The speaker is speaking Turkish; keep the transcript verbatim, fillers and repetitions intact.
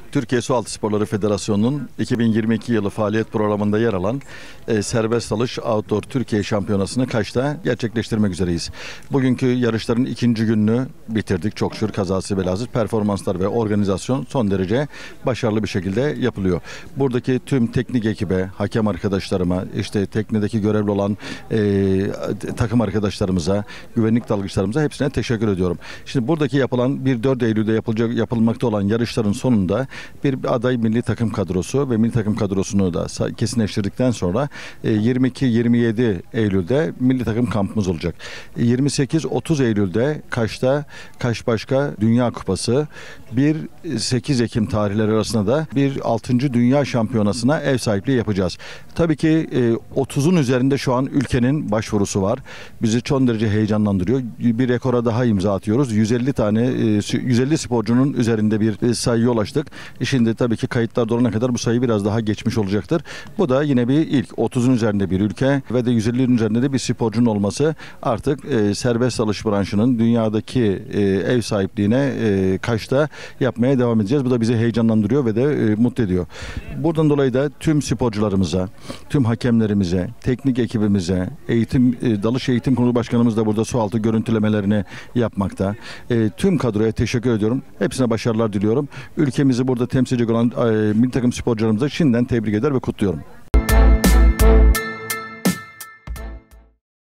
Türkiye Sualtı Sporları Federasyonu'nun iki bin yirmi iki yılı faaliyet programında yer alan e, serbest dalış Outdoor Türkiye Şampiyonası'nı Kaş'ta gerçekleştirmek üzereyiz. Bugünkü yarışların ikinci gününü bitirdik. Çok şükür kazası belasız performanslar ve organizasyon son derece başarılı bir şekilde yapılıyor. Buradaki tüm teknik ekibe, hakem arkadaşlarıma, işte teknedeki görevli olan e, takım arkadaşlarımıza, güvenlik dalgıçlarımıza hepsine teşekkür ediyorum. Şimdi buradaki yapılan bir dört Eylül'de yapılacak yapılmakta olan yarışların sonunda bir aday milli takım kadrosu ve milli takım kadrosunu da kesinleştirdikten sonra yirmi iki yirmi yedi Eylül'de milli takım kampımız olacak. yirmi sekiz otuz Eylül'de Kaş'ta Kaş Başka Dünya Kupası, bir sekiz Ekim tarihleri arasında da bir altıncı Dünya Şampiyonası'na ev sahipliği yapacağız. Tabii ki otuzun üzerinde şu an ülkenin başvurusu var. Bizi çok derece heyecanlandırıyor. Bir rekora daha imza atıyoruz. yüz elli tane yüz elli sporcunun üzerinde bir sayıya ulaştık. Şimdi tabii ki kayıtlar dolana kadar bu sayı biraz daha geçmiş olacaktır. Bu da yine bir ilk. otuzun üzerinde bir ülke ve de yüz ellinin üzerinde de bir sporcunun olması artık e, serbest dalış branşının dünyadaki e, ev sahipliğine e, Kaş'ta yapmaya devam edeceğiz. Bu da bizi heyecanlandırıyor ve de e, mutlu ediyor. Buradan dolayı da tüm sporcularımıza, tüm hakemlerimize, teknik ekibimize, eğitim e, dalış eğitim kurulu başkanımız da burada sualtı görüntülemelerini yapmakta. E, tüm kadroya teşekkür ediyorum. Hepsine başarılar diliyorum. Ülkemizi burada temsil edecek olan e, milli takım sporcularımıza şimdiden tebrik eder ve kutluyorum.